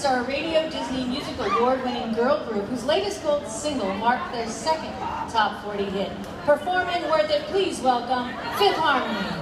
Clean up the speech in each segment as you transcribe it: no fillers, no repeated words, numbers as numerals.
are a Radio Disney Music Award-winning girl group whose latest gold single marked their second top 40 hit. Performing Worth It, please welcome Fifth Harmony.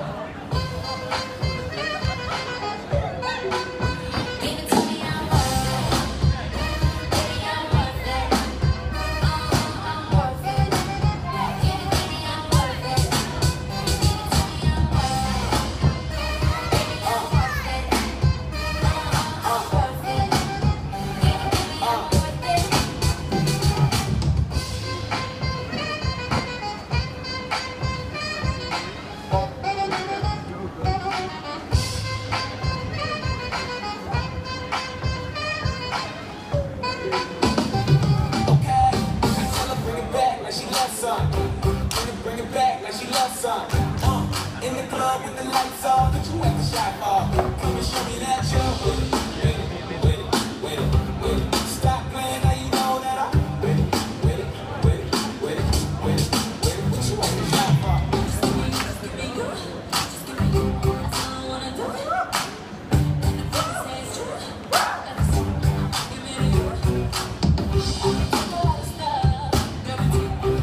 Bring it back like she loves some. In the club with the lights off, but you at the shop off. Come and show me that you're with it, with it, with it, with it. Stop playing, now you know that I'm with it, with it, with it, with it, with it, with it. What you at the shop off? Just give me you, just give me you. That's all I wanna do. And the voice says true. Give me to you. I'm gonna take a lot of stuff. Guarantee.